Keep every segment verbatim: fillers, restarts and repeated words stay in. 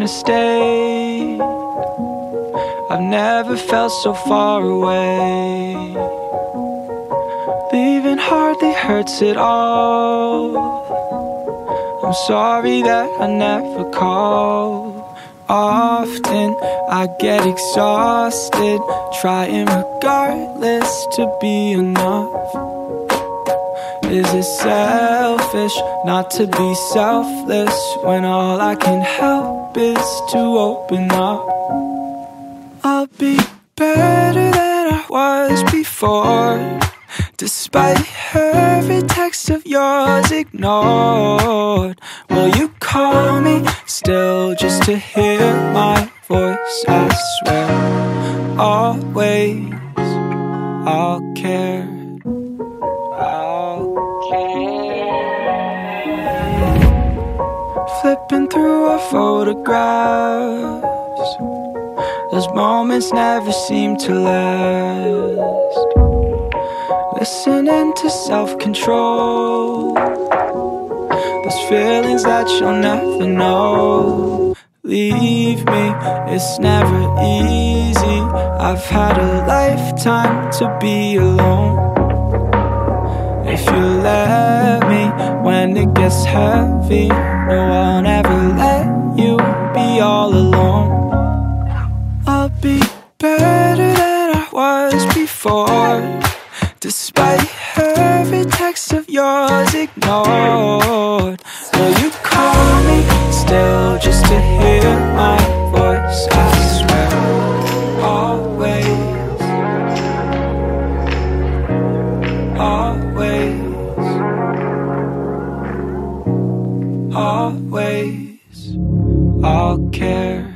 wanna stay. I've never felt so far away. Leaving hardly hurts at all. I'm sorry that I never called. Often I get exhausted, trying regardless to be enough. Is it selfish not to be selfless when all I can help is to open up? I'll be better than I was before, despite every text of yours ignored. Will you call me still just to hear my voice? I swear, always I'll care. I'll care. Flipping through our photographs, those moments never seem to last. Listening to self-control, those feelings that you'll never know. Leave me, it's never easy. I've had a lifetime to be alone. If you let me when it gets heavy, no, I'll never let you be all alone. I'll be better than I was before, despite every text of yours ignored. Will you call me still just to hear my voice? I swear, always, always, always, I'll care.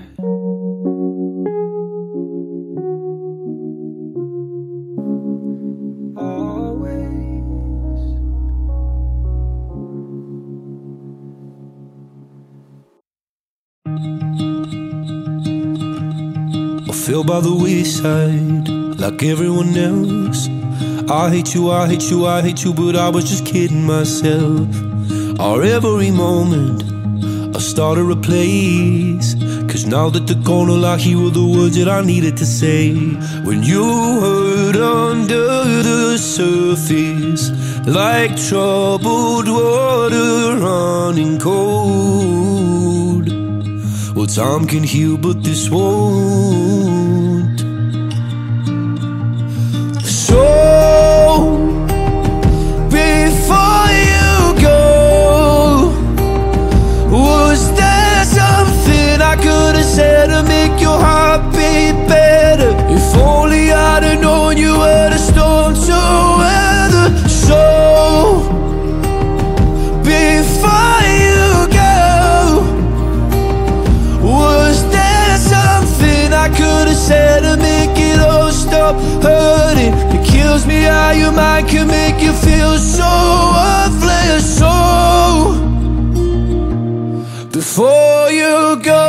Fell by the wayside like everyone else. I hate you, I hate you, I hate you, but I was just kidding myself. Our every moment I started a place, cause now that they're gone, all I hear were the words that I needed to say. When you hurt under the surface, like troubled water running cold. Well, time can heal, but this won't. So, before you go, was there something I could have said to make your heart beat better? If only I'd have known you were the storm to weather. So, before you go, was there something I could have said to make it all stop hurting? It kills me how your mind can make you feel so worthless. So, before you go,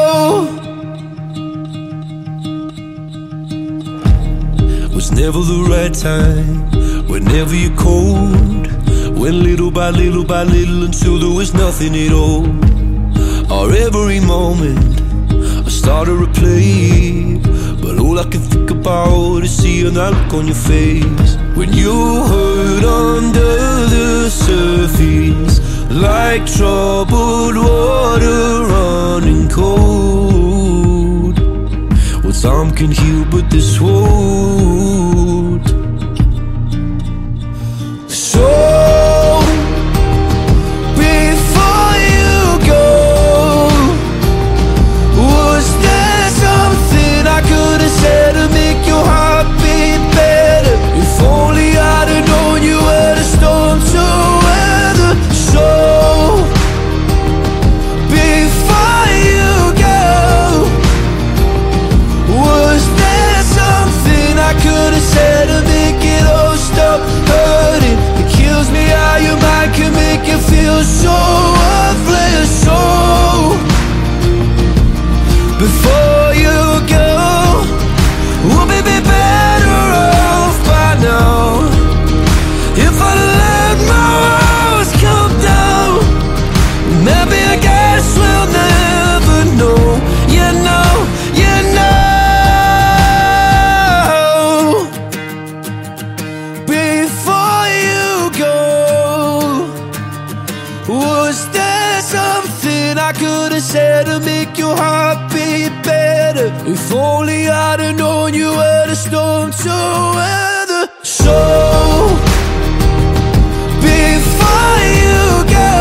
was never the right time, whenever you're cold. Went little by little by little until there was nothing at all. Our every moment I started to replay, but all I can think about is seeing that look on your face. When you hurt under the surface, like troubled water running cold. Well, time can heal, but this won't. So, before you go, was there something I could have said to make your heart beat better? If only I'd have known you were the storm to weather. So, before you go, was there something I could storm to weather. So before you go,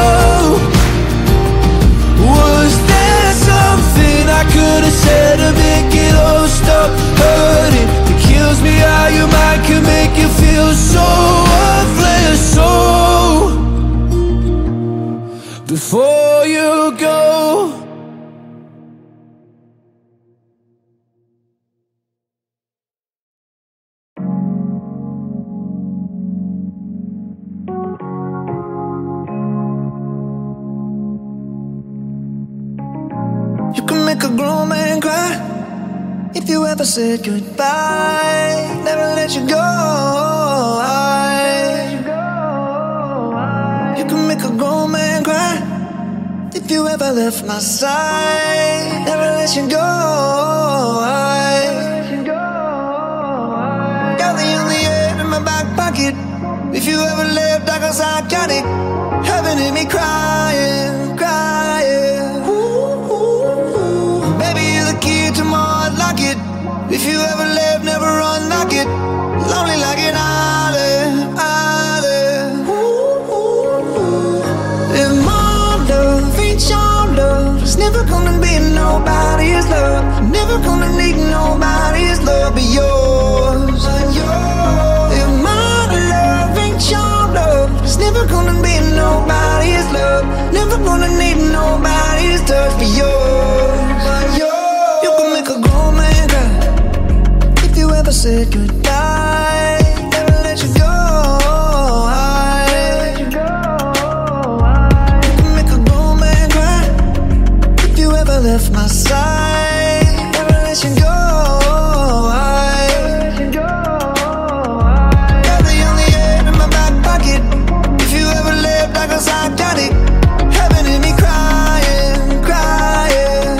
was there something I could have said to make it all stop hurting? It kills me how your mind can make you feel so worthless. So before you go, you can make a grown man cry if you ever said goodbye. Never let you go. You can make a grown man cry if you ever left my side. Never let you go. You're the only air in my back pocket. If you ever left, I got psychotic. Heaven hit me crying, crying. Baby, you're the key to my heart, lock it. If you ever left, never unlock it. Lonely like an island, island. If my love ain't your love, it's never gonna be nobody's love. Never gonna need nobody's love but yours. If my love ain't your love, it's never gonna be nobody's love. Never gonna need nobody's touch but yours. You can make a grown man cry if you ever said goodbye. Never let you go. You can make a grown man cry if you ever left my side. Never let you go. You're the only air in my back pocket. If you ever left, I got psychotic. Heaven hit me crying, crying.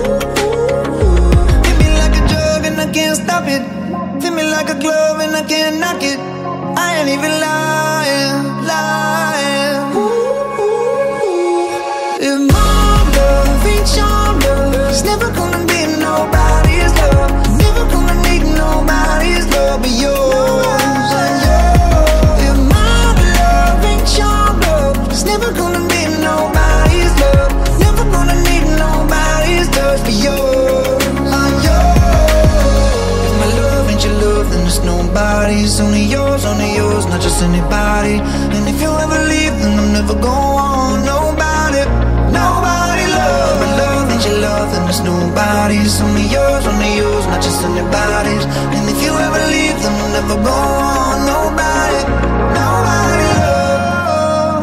Hit me like a drug and I can't stop it. Feel me like a glove and I can't knock it. I ain't even lying, lying. If my love ain't your love, it's never gonna be nobody's love. Never gonna need nobody's love but yours. If my love ain't your love, it's never gonna be nobody's love. Never gonna need nobody's touch but yours. If my love ain't your love, then it's nobody's. Only yours, only yours, not just anybody. And if you ever leave, then I'm never going. Nobody, nobody love. My love ain't your love, then it's nobody's. Only yours, only yours, not just anybody's. And if you ever leave, then I'm never going. Nobody, nobody love.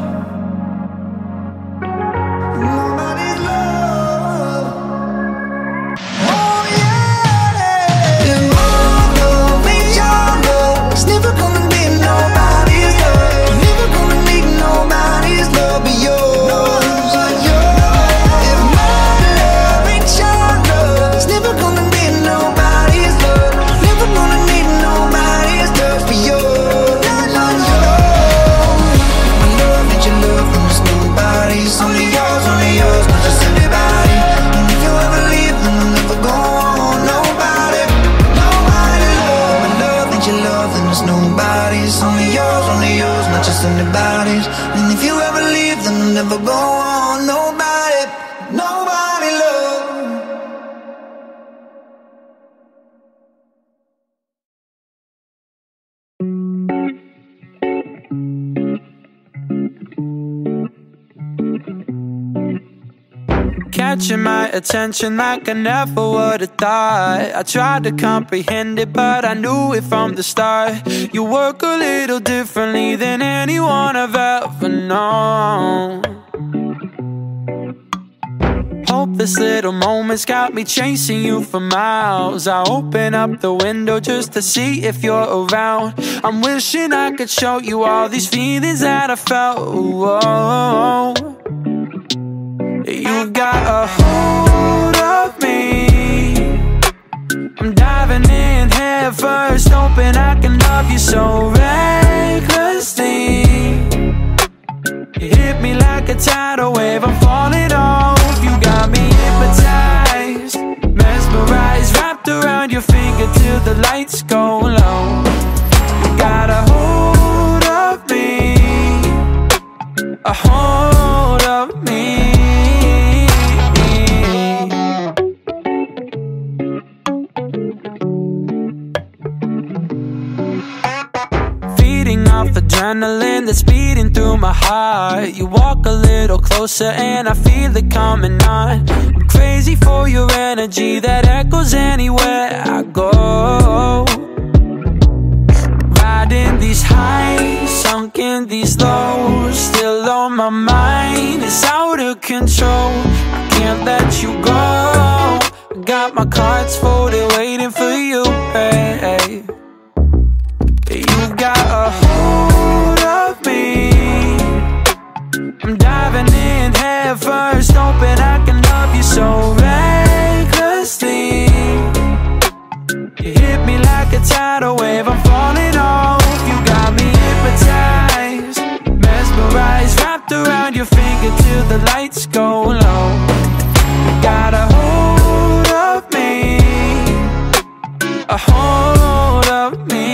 Nobody's love. Oh yeah. If my love ain't your love, it's never gonna be nobody's love. Never gonna need nobody's love but yours. If my love ain't your love, it's never gonna be nobody's love. Never gonna need nobody's touch but yours. My love ain't your love, then it's nobody's. Only yours, only yours, not just anybody. And if you ever leave, then I'm never going. Nobody, nobody love. My love ain't your love, then it's nobody's. Only yours, only yours, not just anybody's. And if you ever leave, then I'm never going. Nobody, nobody love. Catching my attention like I never would've thought. I tried to comprehend it, but I knew it from the start. You work a little differently than anyone I've ever known. Hope this little moment's got me chasing you for miles. I open up the window just to see if you're around. I'm wishing I could show you all these feelings that I felt. Whoa. You got a hold of me. I'm diving in head first, hoping I can love you so recklessly. You hit me like a tidal wave, I'm falling off. You got me hypnotized, mesmerized, wrapped around your feet. finger till the lights go low. You got a hold of me, a hold of me. Feeding off adrenaline that's beating through my heart. You walk a little closer and I feel it coming on. I'm crazy for your energy that echoes anywhere I go. Riding these highs, sunk in these lows, still on my mind, it's out of control. I can't let you go. Got my cards folded, waiting for you, hey. You got a hold of me, I'm diving in head first, hoping I can love you so recklessly. You hit me like a tidal wave, I'm falling off. You got me hypnotized, mesmerized, wrapped around your finger till the lights go low. You got a hold of me, a hold of me.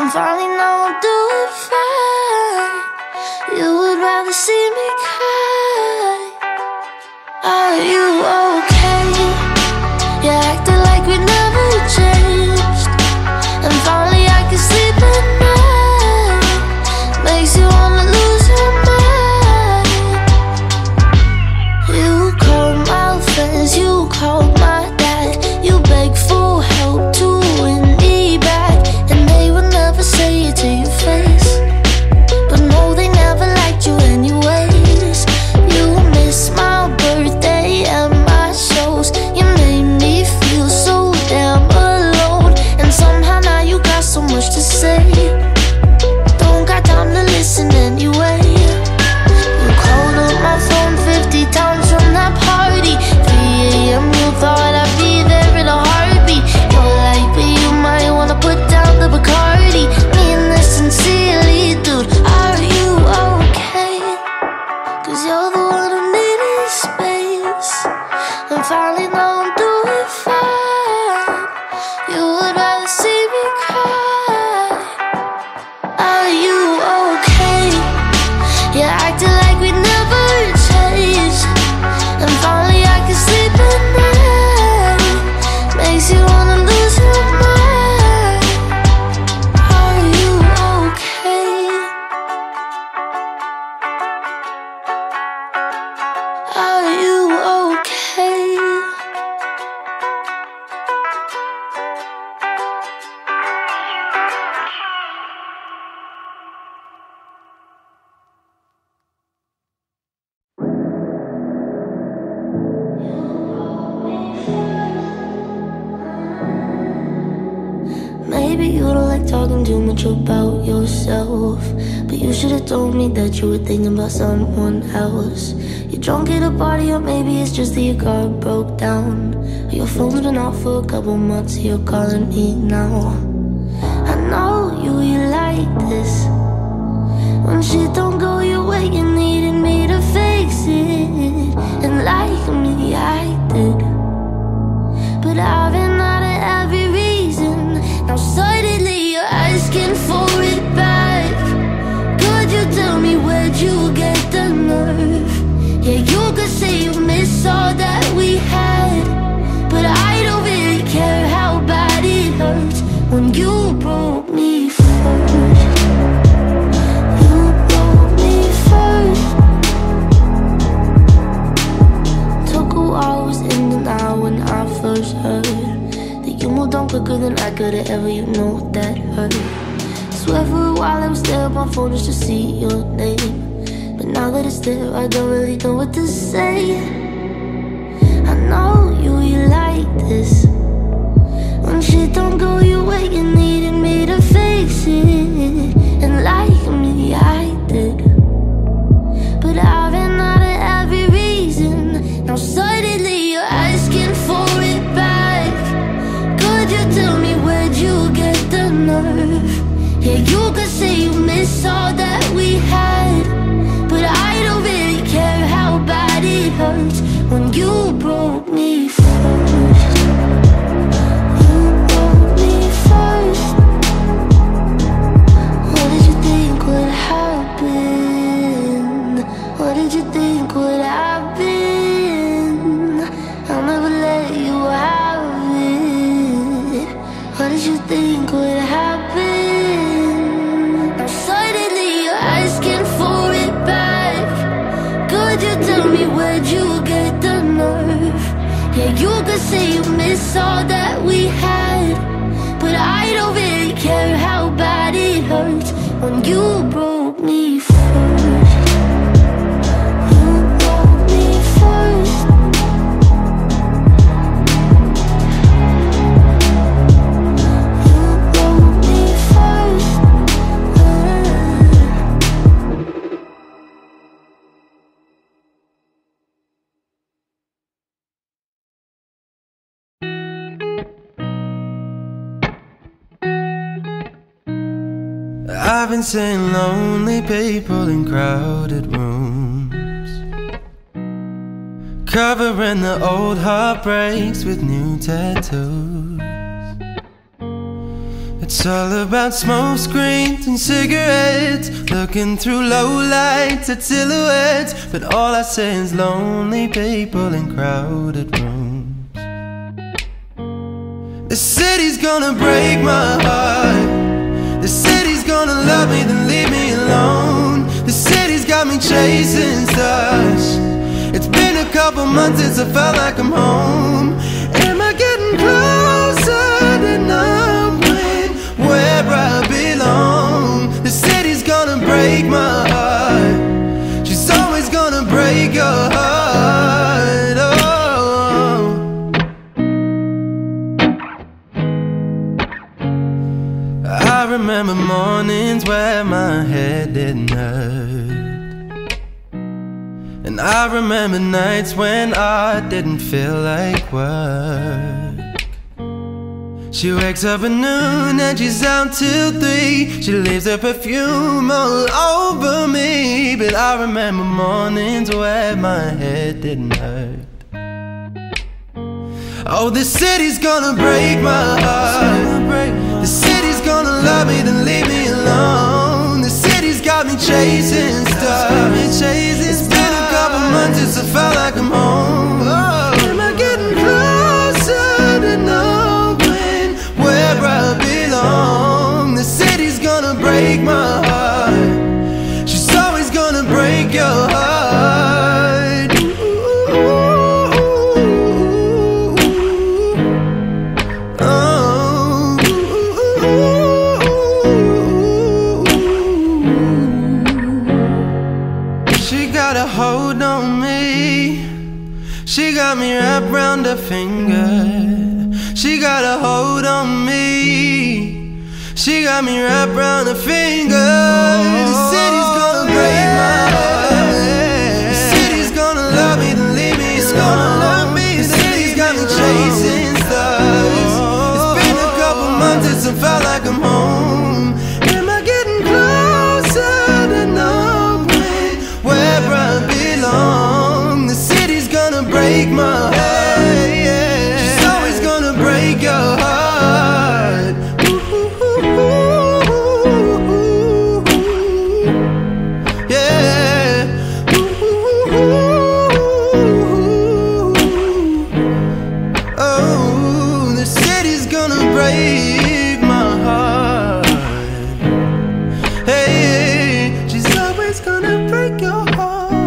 finally know I'm doing fine. You would rather see me cry. Are you okay? You acting like we never changed. And finally I can sleep at night. Makes you wanna lose your mind. You called my friends, you called my dad. You begged for help to win me back, and they would never say it to your face. But no, they never liked you anyways. You missed my birthday and my shows. You made me feel so damn alone. And somehow now you got so much to say. Don't got time to listen anyway. You called up my phone fifty times from that party. three A M you thought I'd be there in a heartbeat. You're like, but you might wanna put down the Bacardi. Mean this sincerely, dude, are you okay? Cause you're the one who needed space. And finally now I'm doing fine. You would rather see me cry. Are you okay? You acting like we never changed. And finally I can sleep at night. Makes you wanna lose your mind. Are you okay? Are you okay? Maybe you don't like talking too much about yourself, but you should've told me that you were thinking about someone else. You're drunk at a party, or maybe it's just that your car broke down. Or your phone's been off for a couple months, so you're calling me now. I know you, you like this. When shit don't go your way, you needed me to fix it. And like me, I did. But I've been out of every reason. Now suddenly you're asking for it back. Could you tell me where'd you get the nerve? Yeah, you could say you miss all that we had, but I don't really care how bad it hurts when you broke me first. You broke me first. Took a while, was in and out when I first heard that you moved on quicker than I could've ever, you know that hurt. Swear for a while I was there on my phone just to see your name, but now that it's there I don't really know what to say. I know you, you like this. When shit don't go your way, you needed me to fix it. And like me, I did. But I've been out of every reason. Now suddenly you're asking for it back. Could you tell me where'd you get the nerve? Yeah, you could say you miss all that we had, but I don't really care how bad it hurts when you broke me first. You broke me first. What did you think would happen? What did you think would happen? I'll never let you have it. What did you think would happen? Now suddenly you're asking for it back. Could you tell me where'd you get the nerve? Yeah, you could say you miss all that we had, but I don't really care how bad it hurts when you broke me first. You broke me first. You broke me first. I've been seeing lonely people in crowded rooms, covering the old heartbreaks with new tattoos. It's all about smoke screens and cigarettes, looking through low lights at silhouettes. But all I see is lonely people in crowded rooms. The city's gonna break my heart. The city's gonna love me, then leave me alone. The city's got me chasing stars. It's been a couple months since I felt like I'm home. Am I getting closer to knowing where I belong? The city's gonna break my heart. She's always gonna break your heart. Oh. I remember mornings where my head didn't hurt, and I remember nights when I didn't feel like work. She wakes up at noon and she's out till three. She leaves her perfume all over me. But I remember mornings where my head didn't hurt. Oh, the city's gonna break my heart. The city's gonna love me, then leave me alone. The city's got me chasing stars. It's been a couple months since I felt like I'm home. Oh, am I getting closer to knowing where I belong? The city's gonna break my heart. She's always gonna break your heart. Hold on me. She got me wrapped round her finger. She got a hold on me. She got me wrapped round her finger. The city's gonna break my heart. The city's gonna love me, then leave me. It's gonna love me. The city's got me chasing stars. It's been a couple months since I felt like I'm home. Am I getting closer to knowing where I belong? The city's gonna break my heart. She's always gonna break your heart. Yeah. Oh, the city's gonna break my heart. Hey, she's always gonna break your heart.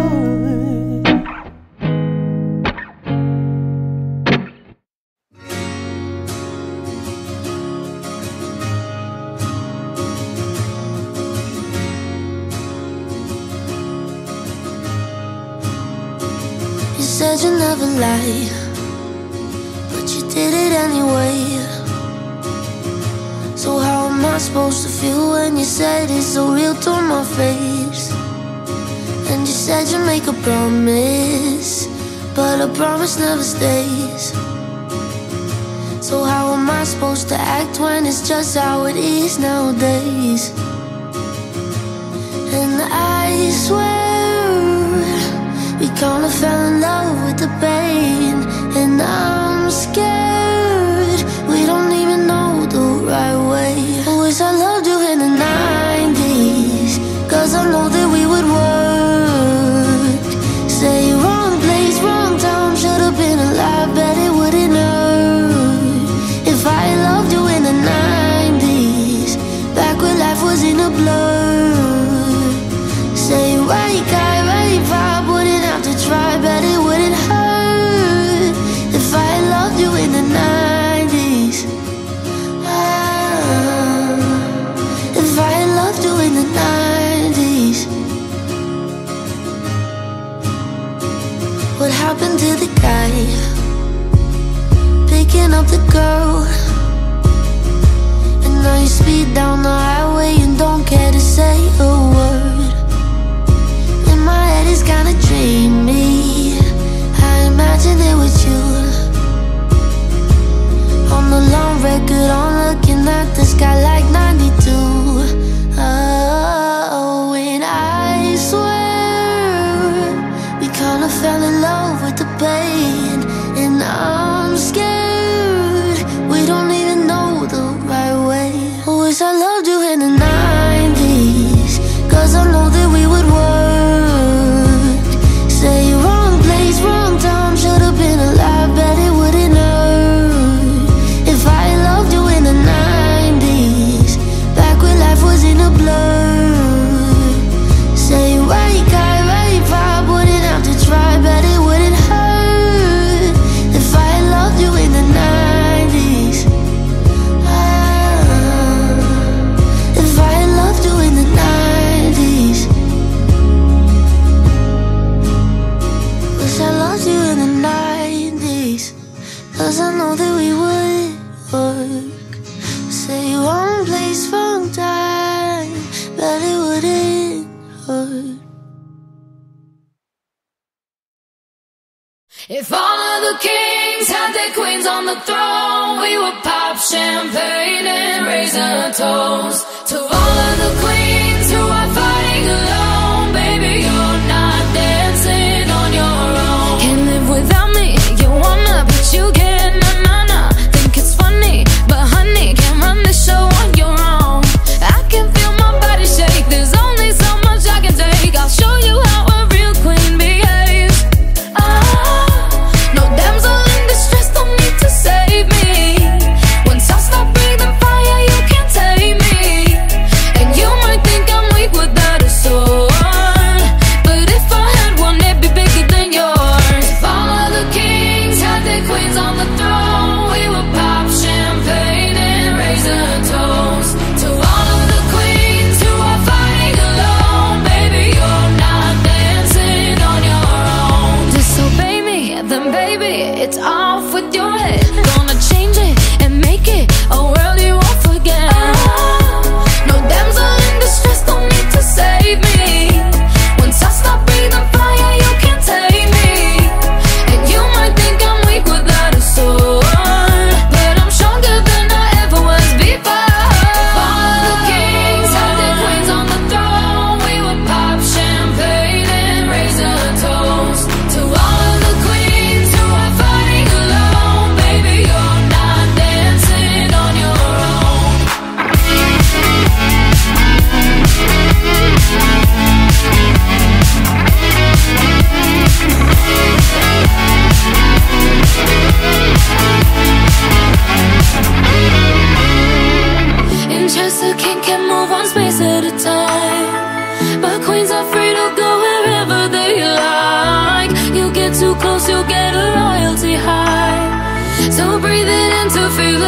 You said you never lie, but you did it anyway. So how am I supposed to feel when you said it's so real to my face? And you said you make a promise, but a promise never stays. So how am I supposed to act when it's just how it is nowadays? And I swear we kinda fell in love with the pain. And I'm scared we don't even know the right way. I wish I loved you in the nineties, cause I know that we would work. Say wrong place, wrong time, should've been alive, bet it wouldn't hurt. If I loved you in the nineties, back when life was in a blur. Say right guy, right vibe, wouldn't have to try, bet it wouldn't hurt. If I loved you in the nineties, ah, if I loved you in the nineties. What happened to the guy picking up the girl? And now you speed down the highway and don't care to say a word. In my head it's kinda dreamy, I imagine it with you. On the long record, I'm looking at the sky like ninety-two. Oh, and I swear we kinda fell in love with the pain. And I'm scared If all of the kings had their queens on the throne, we would pop champagne and raise a toast to all of the queens who are fighting alone. Baby, you're not dancing on your own. Can't live without me, you wanna, but you can't, nah, nah, nah. Think it's funny, but honey, can't run this show on your own. I can feel my body shake, there's only so much I can take. I'll show you how a real queen behaves. Ah, no damsel in distress, don't need to save me. Once I stop breathing fire, you can't tame me. And you might think I'm weak without a sword, but if I had one, it'd be bigger than yours. If all of the kings had their queens on the throne, we would pop champagne and raise a toast to all of the queens who are fighting alone. Baby, you're not dancing on your own. Disobey me, then baby, it's off with your head. Gonna change it and make it a world you won't forget. Ah, no damsel in distress, don't need to save me. Once I stop breathing fire, you can't take me. And you might think I'm weak without a sword, but I'm stronger than I ever was before. If all of the kings had their queens on the throne, we would pop champagne and raise a toast to all of the queens who are fighting alone. Baby, you're not dancing on your own. In chess, a king can move one space at a time, but queens are free to go wherever they like. You get too close, you'll get a royalty high. So breathe it in to feel